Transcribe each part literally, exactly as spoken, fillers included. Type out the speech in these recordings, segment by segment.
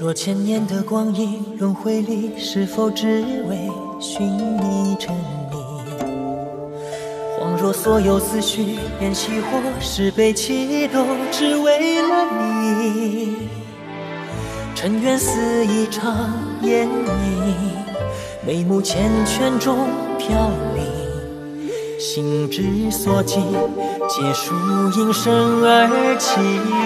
说千年的光阴轮回里，是否只为寻觅真理？恍若所有思绪变熄火，是悲泣都只为了你。尘缘似一场烟影，眉目缱绻中飘零，心之所寄，皆属应声而起。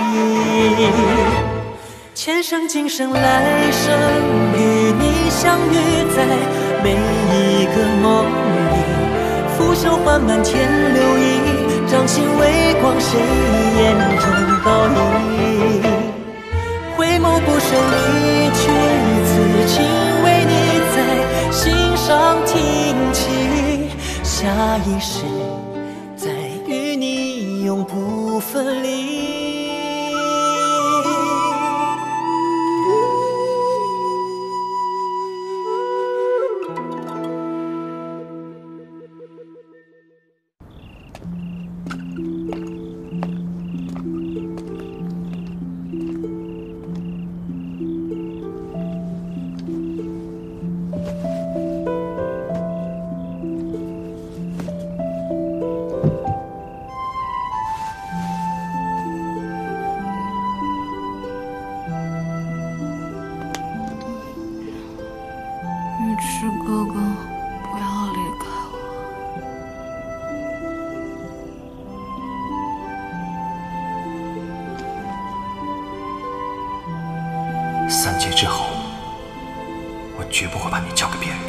前生今生来生，与你相遇在每一个梦里，拂袖缓满天流影，掌心微光，谁眼中倒影？回眸不顺离去，此情为你在心上听起，下一世再与你永不分离。 三劫之后，我绝不会把你交给别人。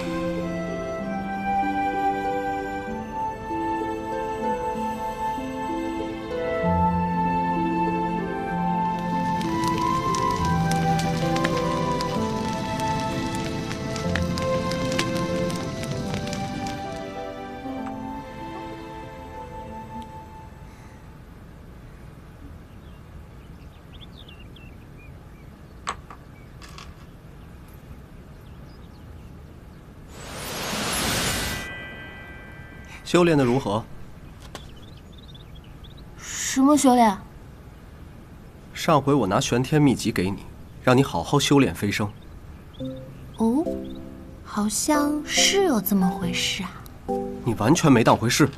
修炼的如何？ 什么修炼？ 上回我拿玄天秘籍给你，让你好好修炼飞升。 哦，好像是有这么回事啊。 你完全没当回事。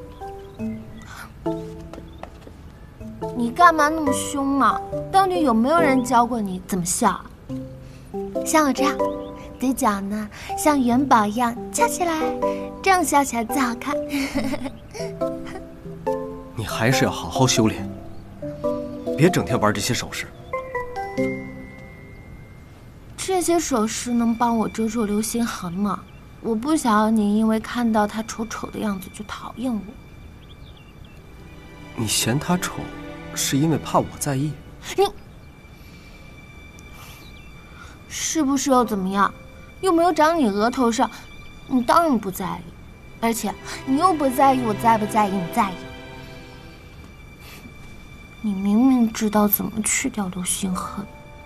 你干嘛那么凶嘛？到底有没有人教过你怎么笑啊？像我这样。对脚呢，像元宝一样翘起来，这样笑起来最好看。 你还是要好好修炼，别整天玩这些手势。 这些手势能帮我遮住流星痕吗？我不想要你因为看到他丑丑的样子就讨厌我。 你嫌他丑，是因为怕我在意？ 你是不是又怎么样？又没有长你额头上，你当然不在意。而且你又不在意我在不在意，你在意。你明明知道怎么去掉流星痕，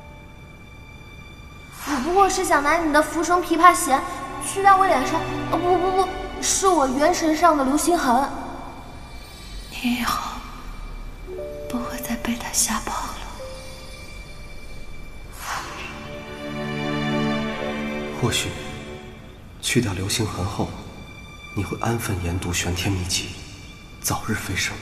我不过是想拿你的浮生琵琶弦去掉我脸上，哦不不不，是我元神上的流星痕。 你以后不会再被他吓跑了。 或许，去掉流星痕后，你会安分研读玄天秘籍，早日飞升。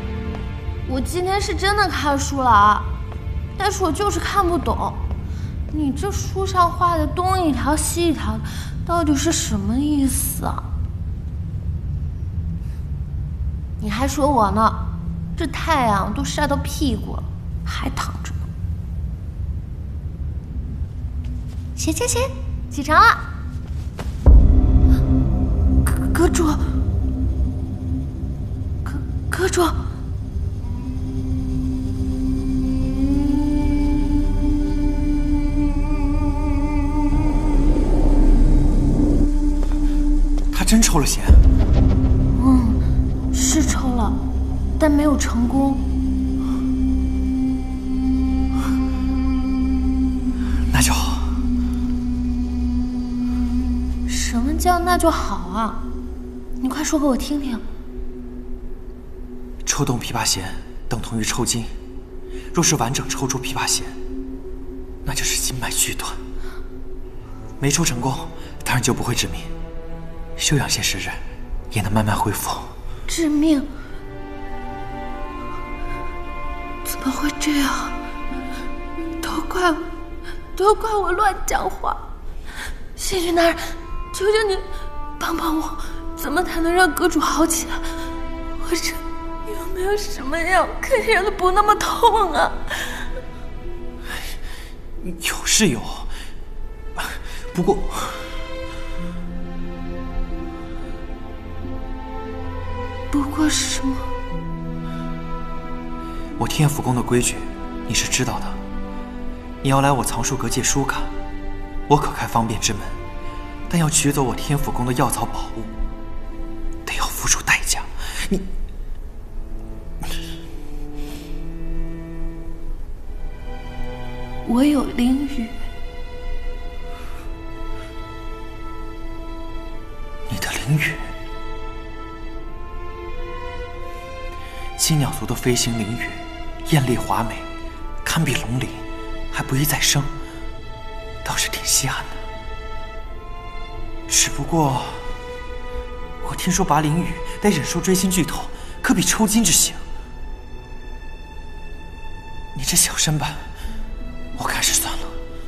我今天是真的看书了啊，但是我就是看不懂， 你这书上画的东一条西一条，到底是什么意思啊？你还说我呢，这太阳都晒到屁股了，还躺着呢。起起起，起床了。阁阁主，阁阁主。 真抽了血？ 嗯，是抽了，但没有成功。 那就好。 什么叫那就好啊？你快说给我听听。 抽动琵琶弦等同于抽筋，若是完整抽出琵琶弦，那就是筋脉锯断。没抽成功，当然就不会致命。休养些时日，也能慢慢恢复。 致命？怎么会这样？都怪我，都怪我乱讲话。仙君大人，求求你帮帮我，怎么才能让阁主好起来？或者有没有什么药可以让他不那么痛啊？ 有是有，不过。 不过是什么？ 我天府宫的规矩，你是知道的。你要来我藏书阁借书卡，我可开方便之门，但要取走我天府宫的药草宝物，得要付出代价。你， 我有灵语。 你的灵语？青鸟族的飞行灵语，艳丽华美，堪比龙鳞，还不易再生，倒是挺稀罕的。只不过，我听说拔灵语得忍受锥心剧痛，可比抽筋之刑。你这小身板，我看是算了。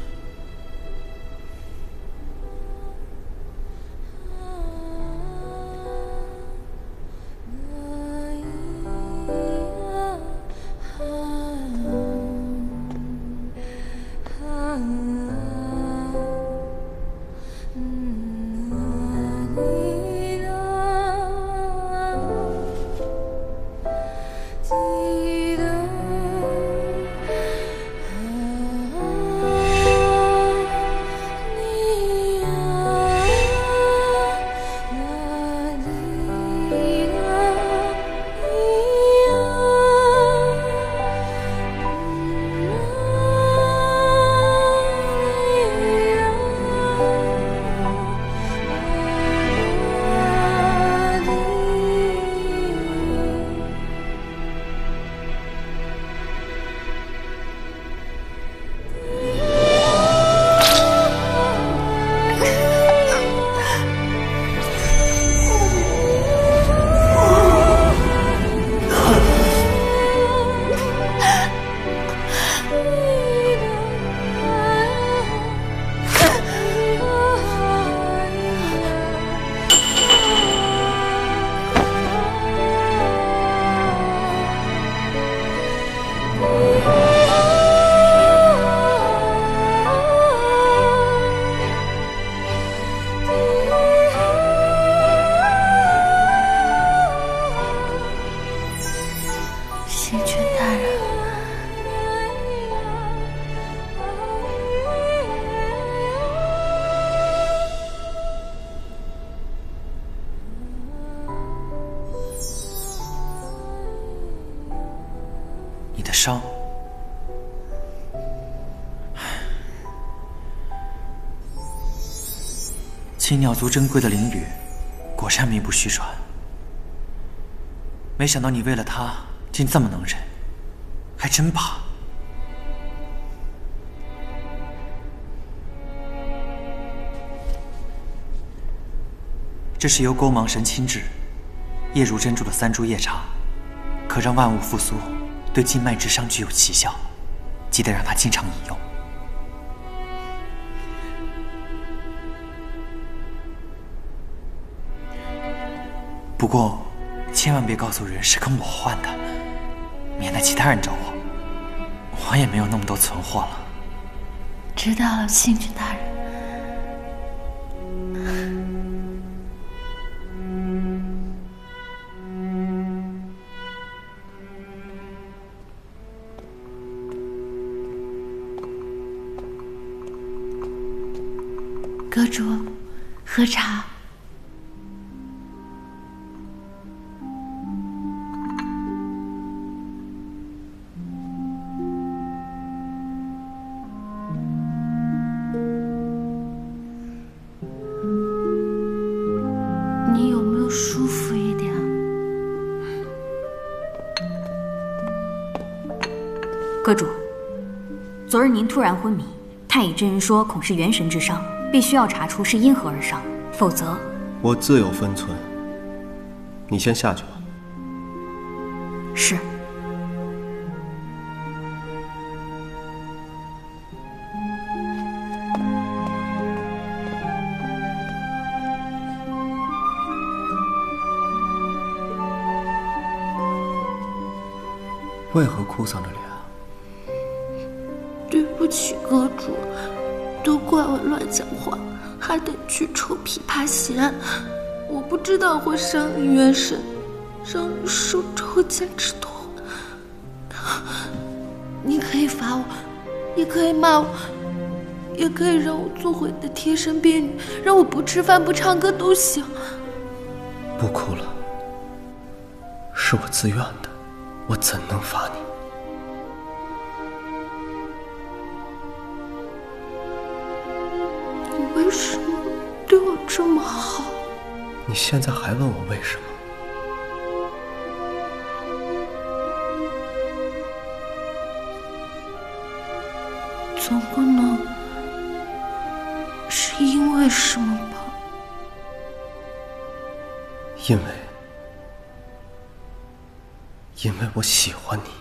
伤。青鸟族珍贵的灵语，果然名不虚传。没想到你为了他竟这么能忍，还真罢。这是由勾芒神亲制、液如珍珠的三株夜茶，可让万物复苏，对经脉之伤具有奇效，记得让他经常饮用。 不过，千万别告诉人是跟我换的，免得其他人找我。我也没有那么多存货了。 知道了，星君大人。阁主，喝茶。 你有没有舒服一点？ 阁主，昨日您突然昏迷，太乙真人说恐是元神之伤。必须要查出是因何而伤，否则我自有分寸。你先下去吧。 是。 为何哭丧着脸啊？ 对不起，阁主。都怪我乱讲话，还得去抽琵琶弦。我不知道会伤你元神，让你受抽筋之痛。你可以罚我，也可以骂我，也可以让我做回你的贴身婢女，让我不吃饭不唱歌都行。 不哭了，是我自愿的，我怎能罚你？ 为什么对我这么好？ 你现在还问我为什么？ 总不能是因为什么吧？ 因为，因为我喜欢你。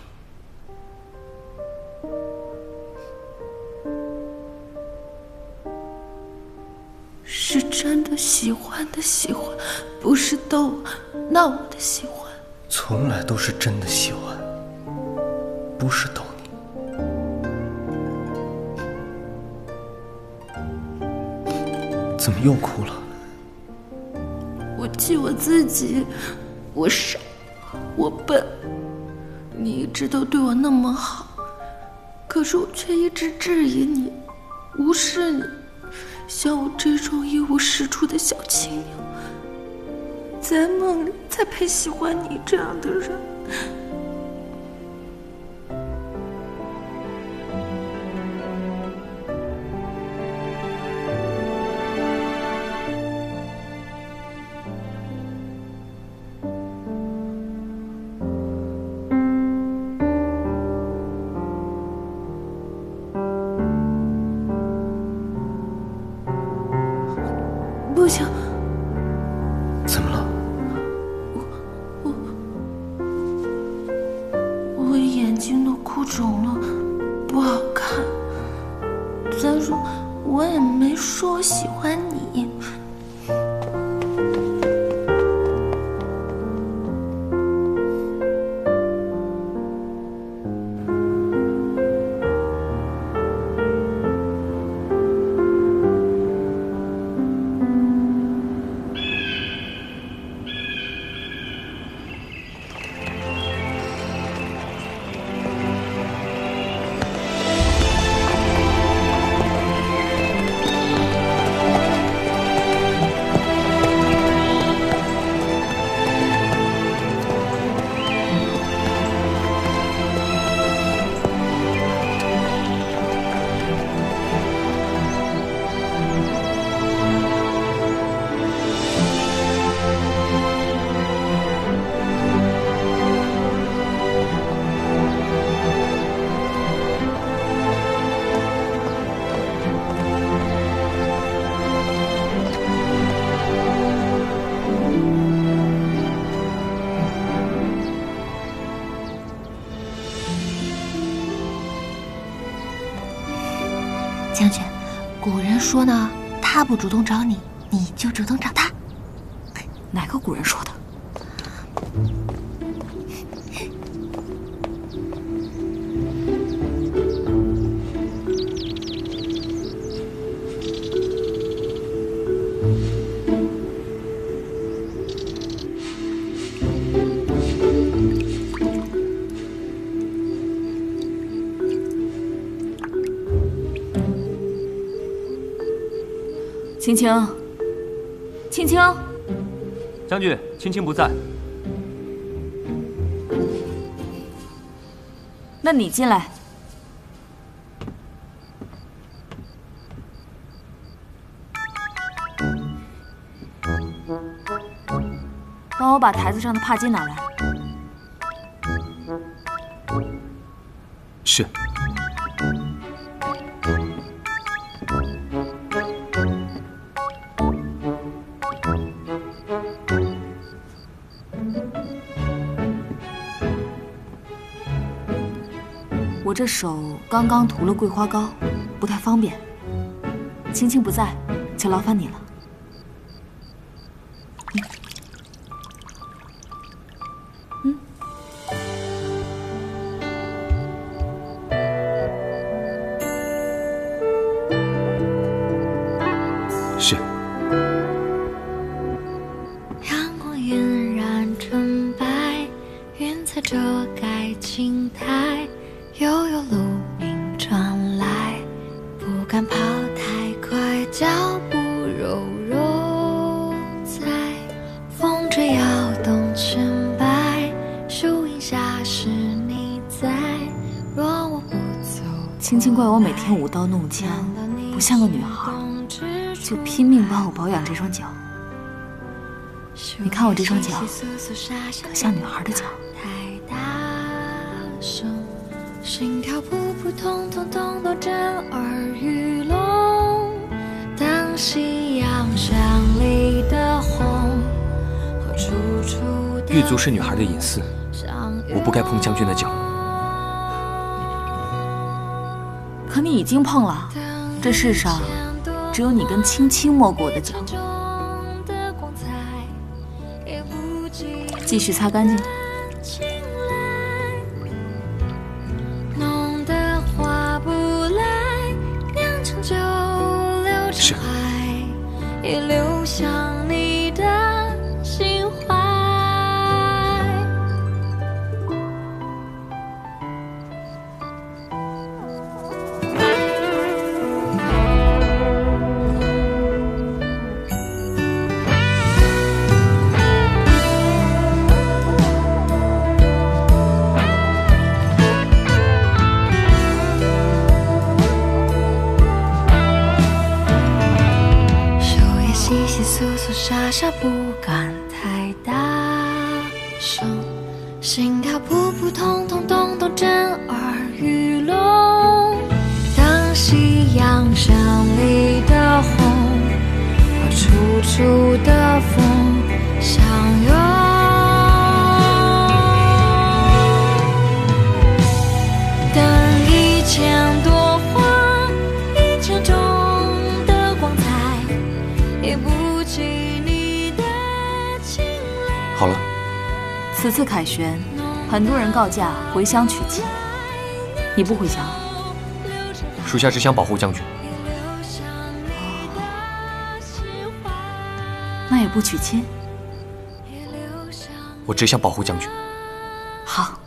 是真的喜欢的喜欢，不是逗我闹我的喜欢。 从来都是真的喜欢，不是逗你。怎么又哭了？ 我气我自己，我傻，我笨。你一直都对我那么好，可是我却一直质疑你，无视你。像我这种一无是处的小青鸟，在梦里才配喜欢你这样的人。不行， 怎么了？ 我我我眼睛都哭肿了，不好看。再说我也没说我喜欢你。将军，古人说呢，他不主动找你，你就主动找他。 哪个古人说的？ 青青，青青， 将军，青青不在。 那你进来。帮我把台子上的帕巾拿来。 是。 我这手刚刚涂了桂花膏，不太方便。青青不在，就劳烦你了。嗯。 嗯。是。 阳光晕染纯白，云彩遮盖青苔。悠悠鹿鸣传来，不敢跑太快，脚步柔柔在风吹摇动裙摆，树荫下是你在。若我不走， 青青怪我每天舞刀弄枪，不像个女孩，就拼命帮我保养这双脚。你看我这双脚，可像女孩的脚。 心跳扑扑通通通都震耳欲聋，当夕阳山里的红和楚楚的狱卒是女孩的隐私，我不该碰将军的脚。 可你已经碰了，这世上只有你跟青青摸过我的脚。继续擦干净。 是。 也流向你的心怀。傻傻不敢太大声，心跳扑扑通通通都震耳欲聋。当夕阳山里的红和楚楚的风相拥，等一千朵花，一千种的光彩，也不好了， 此次凯旋，很多人告假回乡娶亲，你不回乡？ 属下只想保护将军。 那也不娶亲？ 我只想保护将军。 好。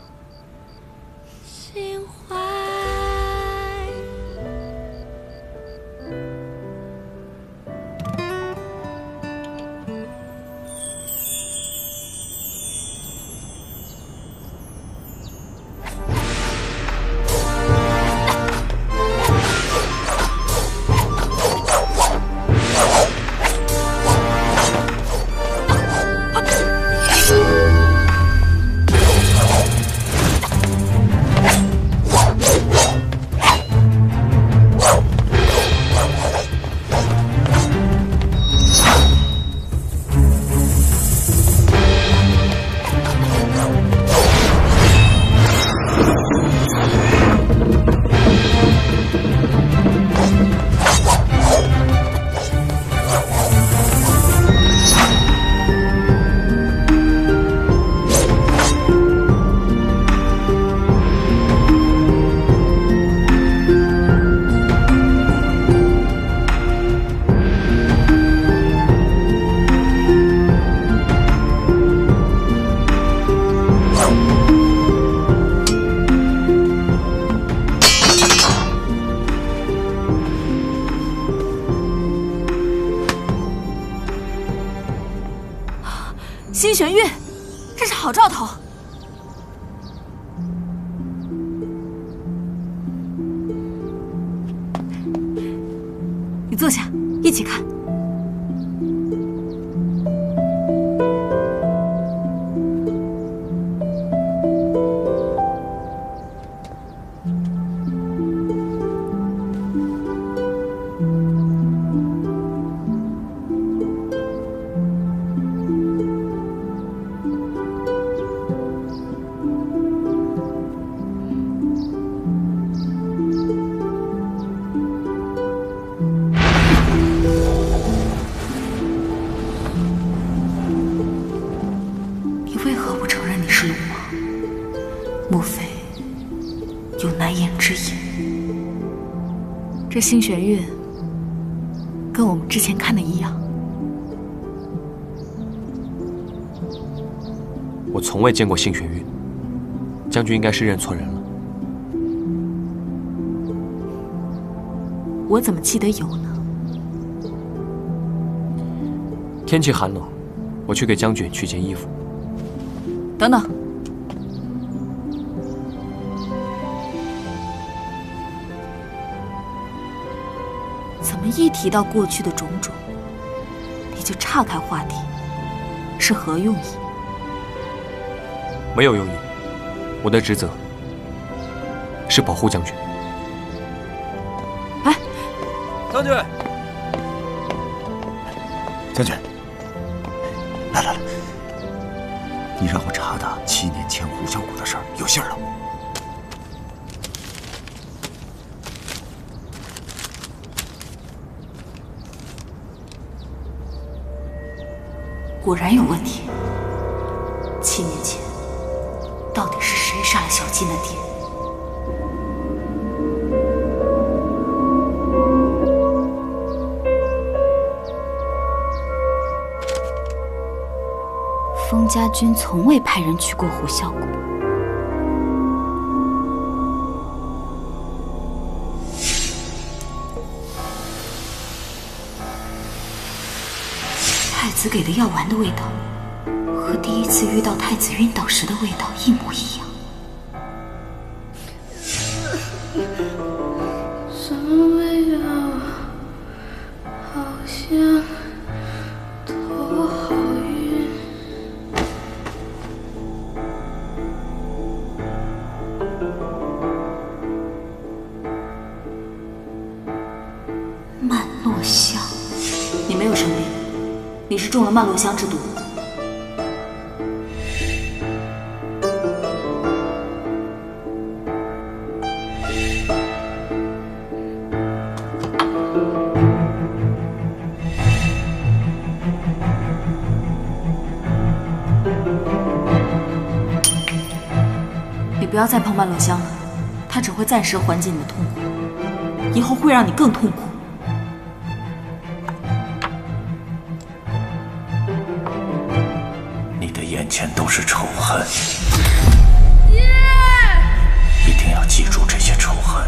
玄玉，这是好兆头。你坐下，一起看。这星玄玉跟我们之前看的一样。 我从未见过星玄玉，将军应该是认错人了。 我怎么记得有呢？ 天气寒冷，我去给将军取件衣服。 等等。 怎么一提到过去的种种，你就岔开话题？是何用意？ 没有用意，我的职责是保护将军。 哎， 将军， 将军，来来来，你让我查的七年前虎啸谷的事儿有信儿了。 果然有问题。七年前，到底是谁杀了小金的爹？封家军从未派人去过虎啸谷。太子给的药丸的味道，和第一次遇到太子晕倒时的味道一模一样。 什么味道？好像头好晕。 曼洛香，你没有生病。 你是中了曼洛香之毒。你不要再碰曼洛香了，它只会暂时缓解你的痛苦，以后会让你更痛苦。 眼前都是仇恨，一定要记住这些仇恨。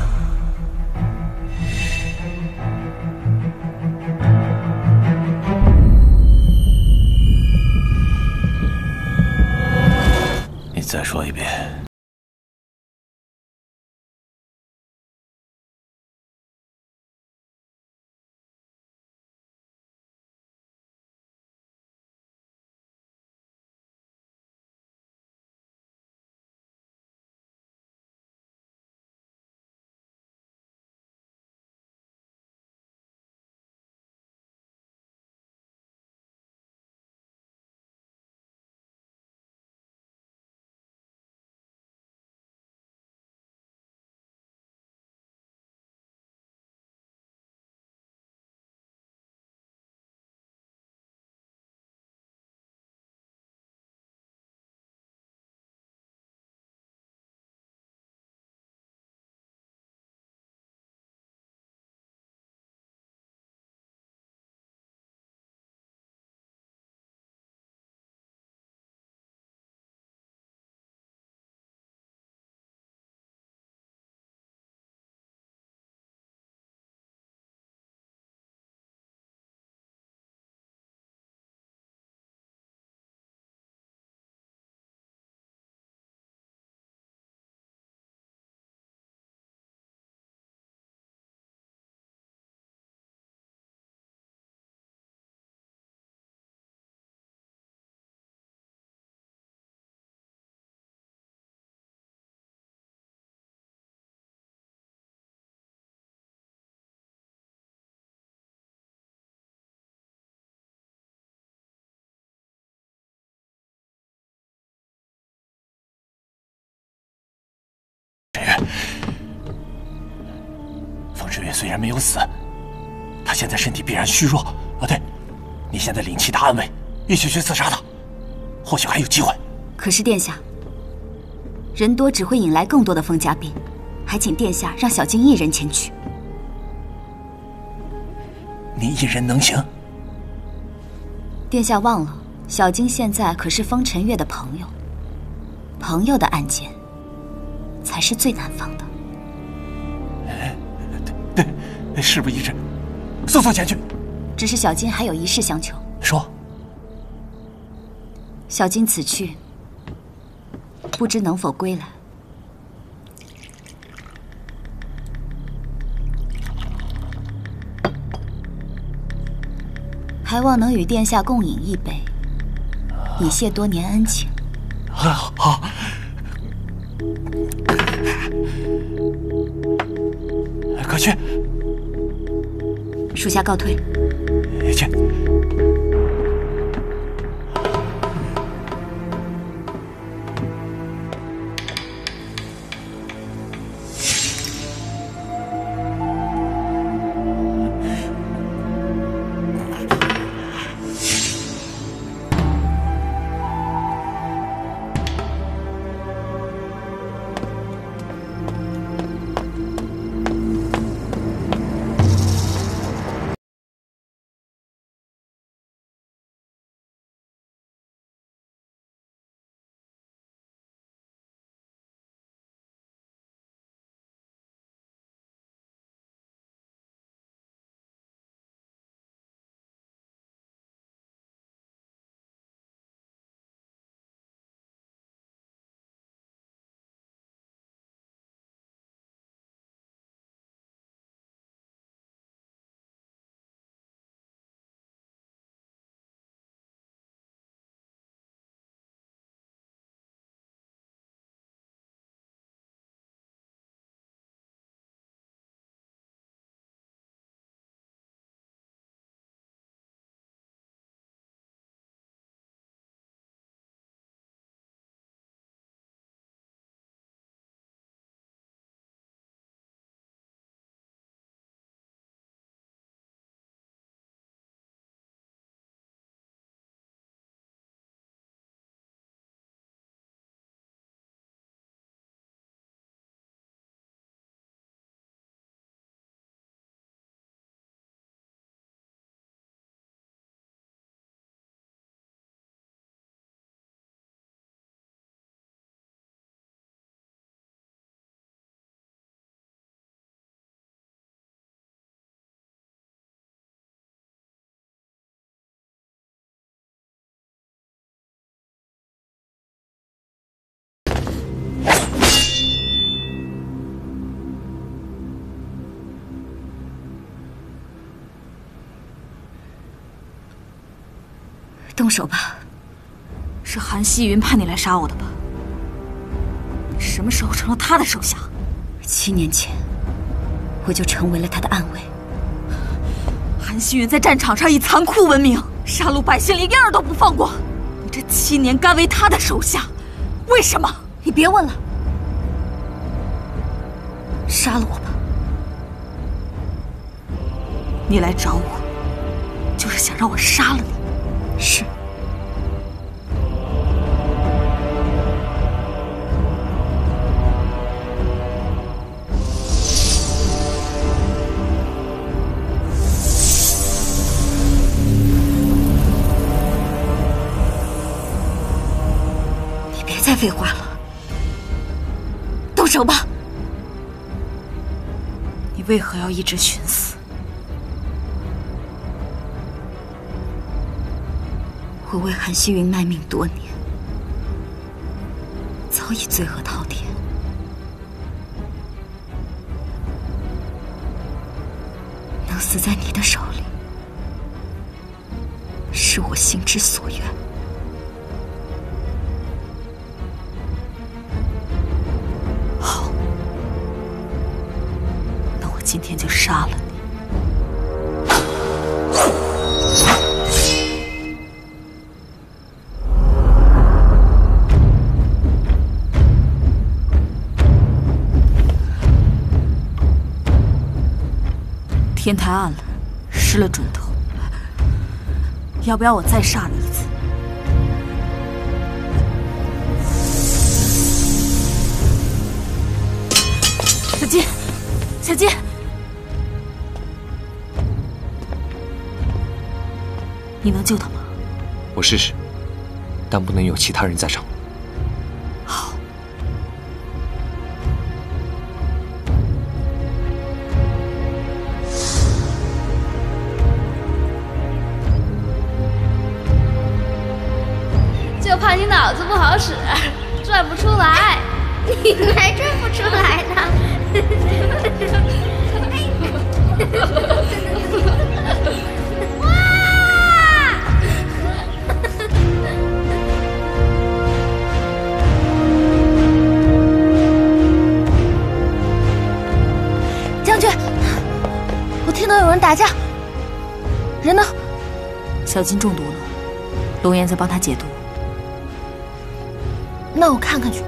你再说一遍。 世月虽然没有死，他现在身体必然虚弱。啊，对，你现在领其他暗卫，一起去刺杀他，或许还有机会。 可是殿下，人多只会引来更多的封家兵，还请殿下让小金一人前去。 你一人能行？ 殿下忘了，小金现在可是风尘月的朋友，朋友的案件才是最难防的。 对对，事不宜迟，速速前去。 只是小金还有一事相求。 说。 小金此去，不知能否归来。还望能与殿下共饮一杯，以谢多年恩情。 好。好。快去！ 属下告退。 去。 动手吧。 是韩希云派你来杀我的吧？你什么时候成了他的手下？ 七年前，我就成为了他的暗卫。 韩希云在战场上以残酷闻名，杀戮百姓连一儿都不放过。你这七年甘为他的手下，为什么？ 你别问了，杀了我吧。 你来找我，就是想让我杀了你。 是。你别再废话了，动手吧。 你为何要一直寻死？ 我为韩希云卖命多年，早已罪恶滔天。能死在你的手里，是我心之所愿。 好，那我今天就杀了你。 天太暗了，失了准头。要不要我再杀你一次？小金，小金，你能救他吗？ 我试试，但不能有其他人在场。 好。 就怕你脑子不好使，转不出来。 你还转不出来呢？ 哇！ 将军，我听到有人打架，人呢？ 小金中毒了，龙岩在帮他解毒。 那我看看去。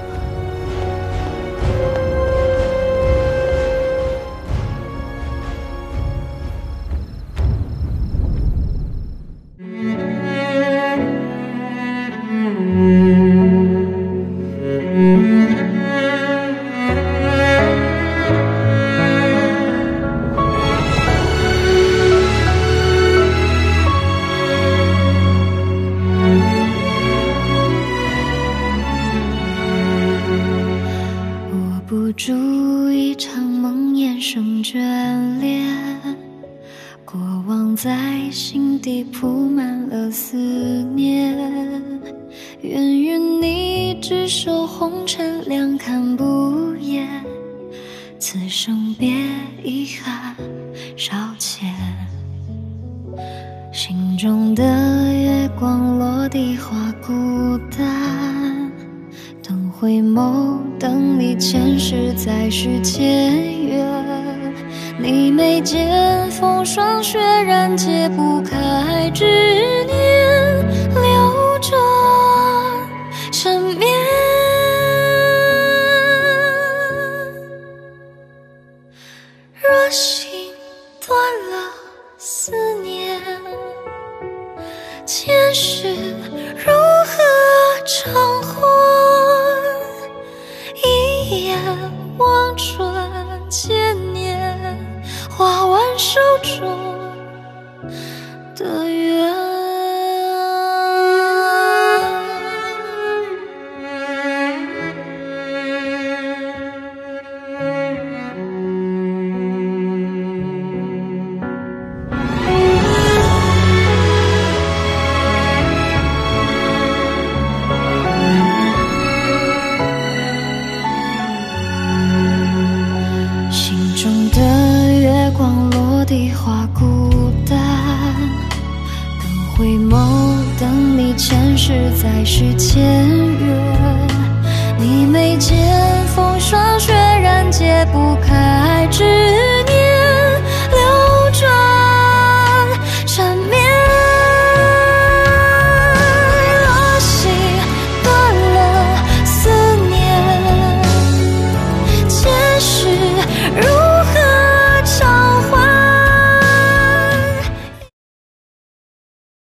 住一场梦魇生眷恋，过往在心底铺满了思念。愿与你执手红尘，两看不厌。此生别遗憾少欠，心中的月光落地花孤单。等回眸，等你前世再续前缘。你眉间风霜雪染，解不开执念，流转缠绵。若心断了思念，前世如何偿还？一眼望穿千年，画完手中的缘。花孤单，等回眸，等你前世再续前缘。你眉间风霜雪染，解不开